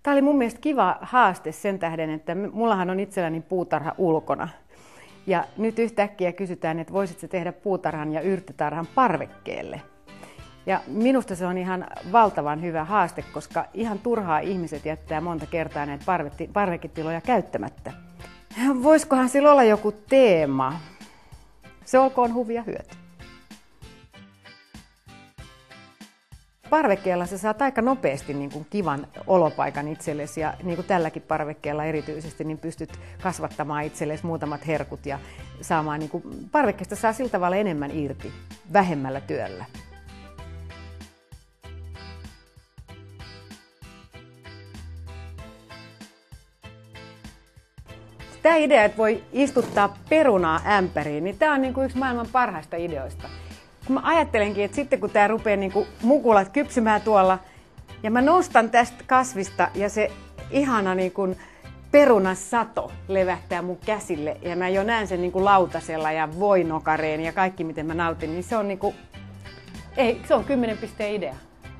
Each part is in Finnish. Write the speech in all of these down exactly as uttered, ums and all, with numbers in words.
Tämä oli mun mielestä kiva haaste sen tähden, että mullahan on itselläni puutarha ulkona. Ja nyt yhtäkkiä kysytään, että voisitko tehdä puutarhan ja yrttitarhan parvekkeelle. Ja minusta se on ihan valtavan hyvä haaste, koska ihan turhaa ihmiset jättää monta kertaa näitä parveketiloja käyttämättä. Voisikohan sillä olla joku teema? Se olkoon huvi ja hyöty. Parvekkeella sä saat aika nopeasti niin kuin kivan olopaikan itsellesi ja niin kuin tälläkin parvekkeella erityisesti niin pystyt kasvattamaan itsellesi muutamat herkut ja saamaan niin kuin, parvekkeesta saa sillä tavalla enemmän irti vähemmällä työllä. Tämä idea, että voi istuttaa perunaa ämpäriin, niin tämä on niin kuin yksi maailman parhaista ideoista. Kun mä ajattelenkin, että sitten kun tämä rupeaa niin kuin mukulat kypsymään tuolla, ja mä nostan tästä kasvista ja se ihana niin kuin perunasato levähtää mun käsille, ja mä jo näen sen niin kuin lautasella ja voinokareen ja kaikki miten mä nautin, niin se on niin kuin, ei, se on kymmenen pisteen idea.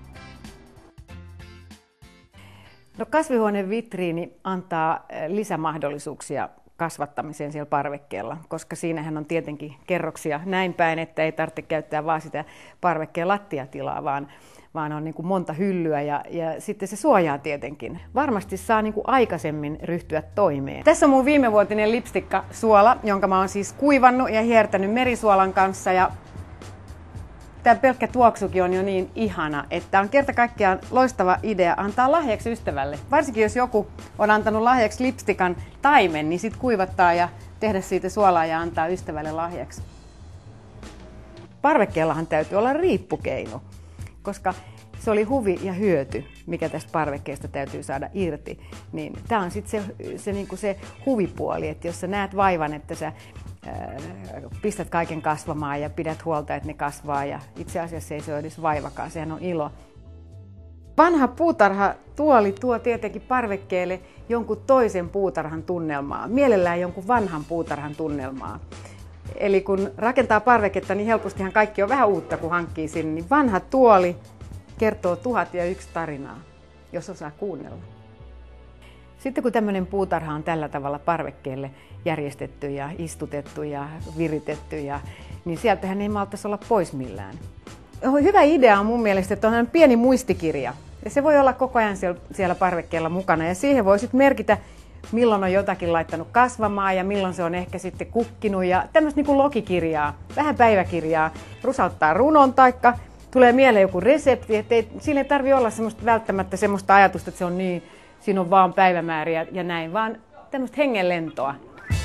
No, kasvihuoneen vitriini antaa lisämahdollisuuksia kasvattamiseen siellä parvekkeella, koska siinähän on tietenkin kerroksia näin päin, että ei tarvitse käyttää vaan sitä parvekkeen lattiatilaa, vaan, vaan on niin kuin monta hyllyä ja, ja sitten se suojaa tietenkin. Varmasti saa niin kuin aikaisemmin ryhtyä toimeen. Tässä on mun viimevuotinen lipstikkasuola, jonka mä oon siis kuivannut ja hiertänyt merisuolan kanssa. Ja tämä pelkkä tuoksukin on jo niin ihana, että on kerta kaikkiaan loistava idea antaa lahjaksi ystävälle. Varsinkin jos joku on antanut lahjaksi lipstikan taimen, niin sitten kuivattaa ja tehdä siitä suolaa ja antaa ystävälle lahjaksi. Parvekkeellahan täytyy olla riippukeino, koska se oli huvi ja hyöty, mikä tästä parvekkeesta täytyy saada irti. Niin tämä on sitten se, se, niinku se huvipuoli, että jos sä näet vaivan, että sä pistät kaiken kasvamaan ja pidät huolta, että ne kasvaa ja itse asiassa ei se ole edes vaivakaan, sehän on ilo. Vanha puutarhatuoli tuo tietenkin parvekkeelle jonkun toisen puutarhan tunnelmaa, mielellään jonkun vanhan puutarhan tunnelmaa. Eli kun rakentaa parveketta, niin helpostihan kaikki on vähän uutta, kun hankkii sinne, niin vanha tuoli kertoo tuhat ja yksi tarinaa, jos osaa kuunnella. Sitten kun tämmöinen puutarha on tällä tavalla parvekkeelle järjestetty ja istutettu ja viritetty, ja, niin sieltähän ei maltaisi olla pois millään. Hyvä idea on mun mielestä, että on pieni muistikirja. Ja se voi olla koko ajan siellä, siellä parvekkeella mukana. Ja siihen voi sitten merkitä, milloin on jotakin laittanut kasvamaan ja milloin se on ehkä sitten kukkinut. Ja tämmöistä niin kuin logikirjaa, vähän päiväkirjaa, rusauttaa runon taikka tulee mieleen joku resepti. Että ei, siinä ei tarvitse olla semmoista, välttämättä semmoista ajatusta, että se on niin, siinä on vaan päivämääriä ja näin, vaan tämmöistä hengenlentoa.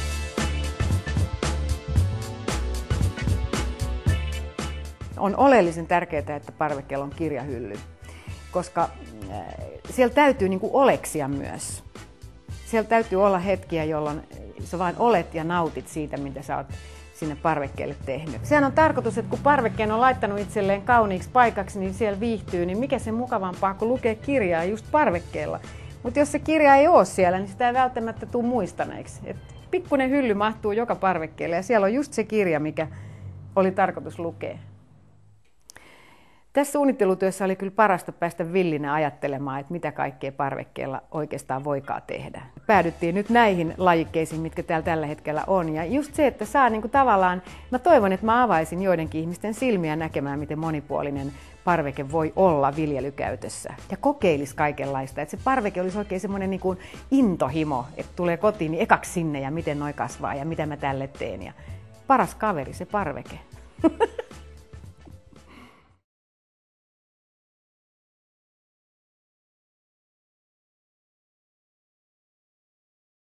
On oleellisen tärkeää, että parvekkeella on kirjahylly, koska siellä täytyy niin kuin oleksia myös. Siellä täytyy olla hetkiä, jolloin sä vain olet ja nautit siitä, mitä sä oot sinne parvekkeelle tehnyt. Sehän on tarkoitus, että kun parvekkeen on laittanut itselleen kauniiksi paikaksi, niin siellä viihtyy, niin mikä se mukavampaa kuin lukea kirjaa just parvekkeella. Mutta jos se kirja ei ole siellä, niin sitä ei välttämättä tule muistaneeksi. Et pikkuinen hylly mahtuu joka parvekkeelle ja siellä on just se kirja, mikä oli tarkoitus lukea. Tässä suunnittelutyössä oli kyllä parasta päästä villinä ajattelemaan, että mitä kaikkea parvekkeella oikeastaan voikaan tehdä. Päädyttiin nyt näihin lajikkeisiin, mitkä täällä tällä hetkellä on. Ja just se, että saa niin kuin tavallaan, mä toivon, että mä avaisin joidenkin ihmisten silmiä näkemään, miten monipuolinen parveke voi olla viljelykäytössä. Ja kokeilisi kaikenlaista, että se parveke olisi oikein semmoinen niin kuin intohimo, että tulee kotiin, niin ekaksi sinne ja miten noi kasvaa ja mitä mä tälle teen. Ja paras kaveri, se parveke.